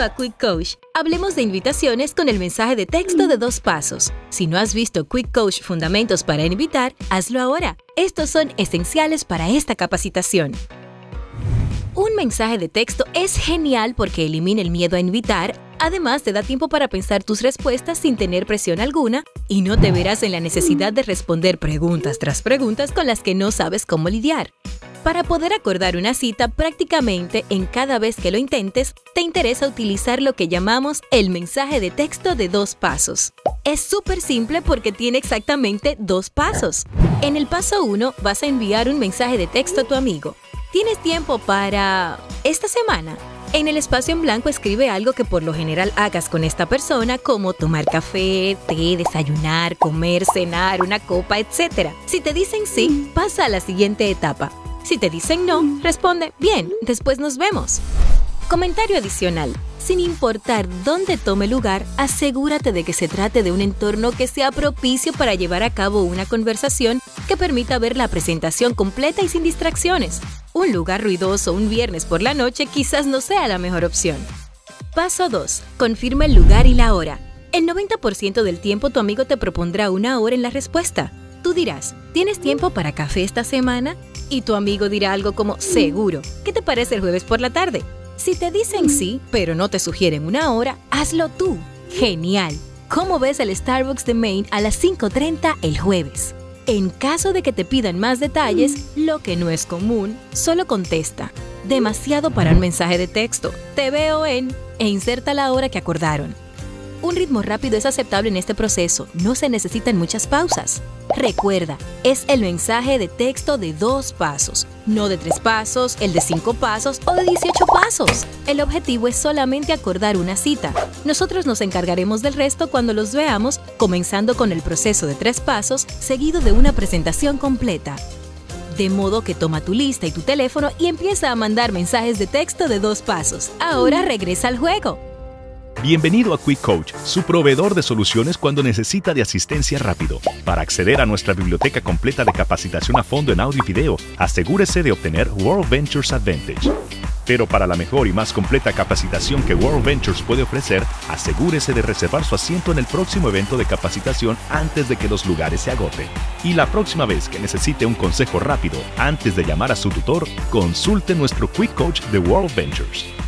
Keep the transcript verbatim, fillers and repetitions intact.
a Quick Coach. Hablemos de invitaciones con el mensaje de texto de dos pasos. Si no has visto Quick Coach Fundamentos para Invitar, hazlo ahora. Estos son esenciales para esta capacitación. Un mensaje de texto es genial porque elimina el miedo a invitar. Además, te da tiempo para pensar tus respuestas sin tener presión alguna y no te verás en la necesidad de responder preguntas tras preguntas con las que no sabes cómo lidiar. Para poder acordar una cita prácticamente en cada vez que lo intentes, te interesa utilizar lo que llamamos el mensaje de texto de dos pasos. Es súper simple porque tiene exactamente dos pasos. En el paso uno, vas a enviar un mensaje de texto a tu amigo. ¿Tienes tiempo para esta semana? En el espacio en blanco escribe algo que por lo general hagas con esta persona, como tomar café, té, desayunar, comer, cenar, una copa, etcétera. Si te dicen sí, pasa a la siguiente etapa. Si te dicen no, responde, bien, después nos vemos. Comentario adicional. Sin importar dónde tome lugar, asegúrate de que se trate de un entorno que sea propicio para llevar a cabo una conversación que permita ver la presentación completa y sin distracciones. Un lugar ruidoso un viernes por la noche quizás no sea la mejor opción. Paso dos. Confirma el lugar y la hora. El noventa por ciento del tiempo tu amigo te propondrá una hora en la respuesta. Tú dirás, ¿tienes tiempo para café esta semana? Y tu amigo dirá algo como, seguro. ¿Qué te parece el jueves por la tarde? Si te dicen sí, pero no te sugieren una hora, hazlo tú. ¡Genial! ¿Cómo ves el Starbucks de Maine a las cinco treinta el jueves? En caso de que te pidan más detalles, lo que no es común, solo contesta. Demasiado para un mensaje de texto. Te veo en... e inserta la hora que acordaron. Un ritmo rápido es aceptable en este proceso. No se necesitan muchas pausas. Recuerda, es el mensaje de texto de dos pasos, no de tres pasos, el de cinco pasos o de dieciocho pasos. El objetivo es solamente acordar una cita. Nosotros nos encargaremos del resto cuando los veamos, comenzando con el proceso de tres pasos, seguido de una presentación completa. De modo que toma tu lista y tu teléfono y empieza a mandar mensajes de texto de dos pasos. Ahora regresa al juego. Bienvenido a Quick Coach, su proveedor de soluciones cuando necesita de asistencia rápido. Para acceder a nuestra biblioteca completa de capacitación a fondo en audio y video, asegúrese de obtener World Ventures Advantage. Pero para la mejor y más completa capacitación que World Ventures puede ofrecer, asegúrese de reservar su asiento en el próximo evento de capacitación antes de que los lugares se agoten. Y la próxima vez que necesite un consejo rápido antes de llamar a su tutor, consulte nuestro Quick Coach de World Ventures.